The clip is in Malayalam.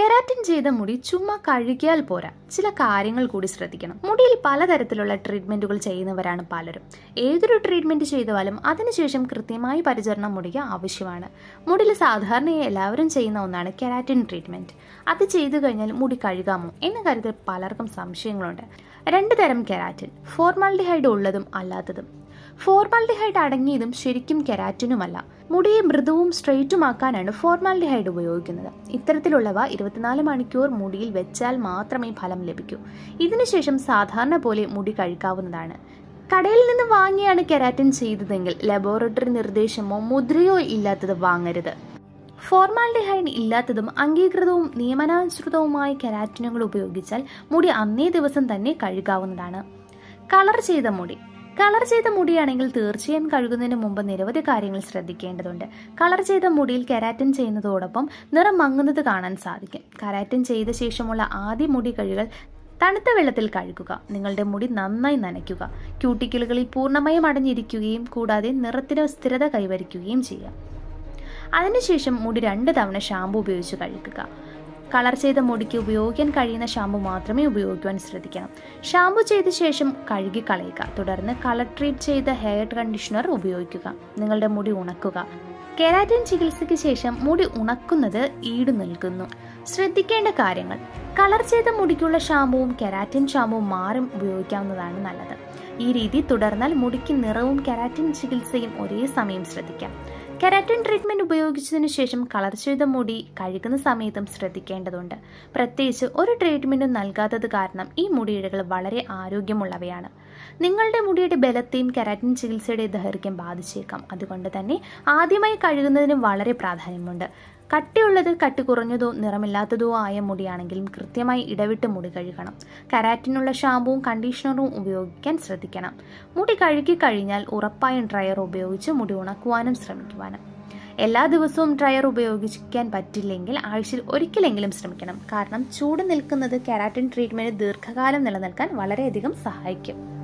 കെരാറ്റിൻ ചെയ്ത മുടി ചുമ്മാ കഴുകിയാൽ പോരാ, ചില കാര്യങ്ങൾ കൂടി ശ്രദ്ധിക്കണം. മുടിയിൽ പലതരത്തിലുള്ള ട്രീറ്റ്മെന്റുകൾ ചെയ്യുന്നവരാണ് പലരും. ഏതൊരു ട്രീറ്റ്മെന്റ് ചെയ്താലും അതിനുശേഷം കൃത്യമായ പരിചരണം മുടിക്ക് ആവശ്യമാണ്. മുടിയിൽ സാധാരണയായി എല്ലാവരും ചെയ്യുന്ന ഒന്നാണ് കെരാറ്റിൻ ട്രീറ്റ്മെന്റ്. അത് ചെയ്തു കഴിഞ്ഞാൽ മുടി കഴുകാമോ എന്ന കാര്യത്തിൽ പലർക്കും സംശയങ്ങളുണ്ട്. രണ്ട് തരം കെരാറ്റിൻ, ഫോർമാൽഡിഹൈഡ് ഉള്ളതും അല്ലാത്തതും. ഫോർമാൽഡിഹൈഡ് അടങ്ങിയതും ശരിക്കും കെരാറ്റിനുമല്ല. മുടിയെ മൃദുവും സ്ട്രെയിറ്റുമാക്കാനാണ് ഫോർമാൽഡിഹൈഡ് ഉപയോഗിക്കുന്നത്. ഇത്തരത്തിലുള്ളവ 24 മണിക്കൂർ മുടിയിൽ വെച്ചാൽ മാത്രമേ ഫലം ലഭിക്കൂ. ഇതിനുശേഷം സാധാരണ പോലെ മുടി കഴുകാവുന്നതാണ്. കടയിൽ നിന്ന് വാങ്ങിയാണ് കെരാറ്റിൻ ചെയ്തതെങ്കിൽ ലബോറട്ടറി നിർദ്ദേശമോ മുദ്രയോ ഇല്ലാത്തത് വാങ്ങരുത്. ഫോർമാൽഡിഹൈഡ് ഇല്ലാത്തതും അംഗീകൃതവും നിയമനാനുസൃതവുമായ കെരാറ്റിനുകൾ ഉപയോഗിച്ചാൽ മുടി അന്നേ ദിവസം തന്നെ കഴുകാവുന്നതാണ്. കളർ ചെയ്ത മുടി. കളർ ചെയ്ത മുടിയാണെങ്കിൽ തീർച്ചയായും കഴുകുന്നതിന് മുമ്പ് നിരവധി കാര്യങ്ങൾ ശ്രദ്ധിക്കേണ്ടതുണ്ട്. കളർ ചെയ്ത മുടിയിൽ കെരാറ്റിൻ ചെയ്യുന്നതോടൊപ്പം നിറം മങ്ങുന്നത് കാണാൻ സാധിക്കും. കെരാറ്റിൻ ചെയ്ത ശേഷമുള്ള ആദ്യ മുടി കഴുകൽ തണുത്ത വെള്ളത്തിൽ കഴുകുക. നിങ്ങളുടെ മുടി നന്നായി നനയ്ക്കുക. ക്യൂട്ടിക്കിളുകളിൽ പൂർണ്ണമായും അടഞ്ഞിരിക്കുകയും കൂടാതെ നിറത്തിന് സ്ഥിരത കൈവരിക്കുകയും ചെയ്യുക. അതിനുശേഷം മുടി 2 തവണ ഷാമ്പു ഉപയോഗിച്ച് കഴുകുക. കളർ ചെയ്ത മുടിക്ക് ഉപയോഗിക്കാൻ കഴിയുന്ന ഷാമ്പു മാത്രമേ ഉപയോഗിക്കുവാൻ ശ്രദ്ധിക്കണം. ഷാമ്പു ചെയ്ത ശേഷം കഴുകി കളയുക. തുടർന്ന് കളർ ട്രീറ്റ് ചെയ്ത ഹെയർ കണ്ടീഷണർ ഉപയോഗിക്കുക. നിങ്ങളുടെ മുടി ഉണക്കുക. കെരാറ്റിൻ ചികിത്സയ്ക്ക് ശേഷം മുടി ഉണക്കുന്നത് ഈടു നിൽക്കുന്നു. ശ്രദ്ധിക്കേണ്ട കാര്യങ്ങൾ: കളർ ചെയ്ത മുടിക്കുള്ള ഷാമ്പുവും കെരാറ്റിൻ ഷാമ്പുവും മാറി ഉപയോഗിക്കാവുന്നതാണ് നല്ലത്. ഈ രീതി തുടർന്നാൽ മുടിക്ക് നിറവും കെരാറ്റിൻ ചികിത്സയും ഒരേ സമയം ശ്രദ്ധിക്കാം. കെരാറ്റിൻ ട്രീറ്റ്മെന്റ് ഉപയോഗിച്ചതിനു ശേഷം കളർ ചെയ്ത മുടി കഴുകുന്ന സമയത്തും ശ്രദ്ധിക്കേണ്ടതുണ്ട്. പ്രത്യേകിച്ച് ഒരു ട്രീറ്റ്മെന്റും നൽകാത്തത് കാരണം ഈ മുടിയിഴകൾ വളരെ ആരോഗ്യമുള്ളവയാണ്. നിങ്ങളുടെ മുടിയുടെ ബലത്തെയും കെരാറ്റിൻ ചികിത്സയുടെ ദൈർഘ്യം ബാധിച്ചേക്കാം. അതുകൊണ്ട് തന്നെ ആദ്യമായി കഴുകുന്നതിന് വളരെ പ്രാധാന്യമുണ്ട്. കട്ടിയുള്ളത്, കട്ടി കുറഞ്ഞതോ നിറമില്ലാത്തതോ ആയ മുടിയാണെങ്കിലും കൃത്യമായി ഇടവിട്ട് മുടി കഴുകണം. കെരാറ്റിനുള്ള ഷാമ്പുവും കണ്ടീഷണറും ഉപയോഗിക്കാൻ ശ്രദ്ധിക്കണം. മുടി കഴുകി കഴിഞ്ഞാൽ ഉറപ്പായും ഡ്രയർ ഉപയോഗിച്ച് മുടി ഉണക്കുവാനും ശ്രമിക്കുവാനും. എല്ലാ ദിവസവും ഡ്രയർ ഉപയോഗിക്കാൻ പറ്റില്ലെങ്കിൽ ആഴ്ചയിൽ ഒരിക്കലെങ്കിലും ശ്രമിക്കണം. കാരണം ചൂട് നിൽക്കുന്നത് കെരാറ്റിൻ ട്രീറ്റ്മെന്റ് ദീർഘകാലം നിലനിൽക്കാൻ വളരെയധികം സഹായിക്കും.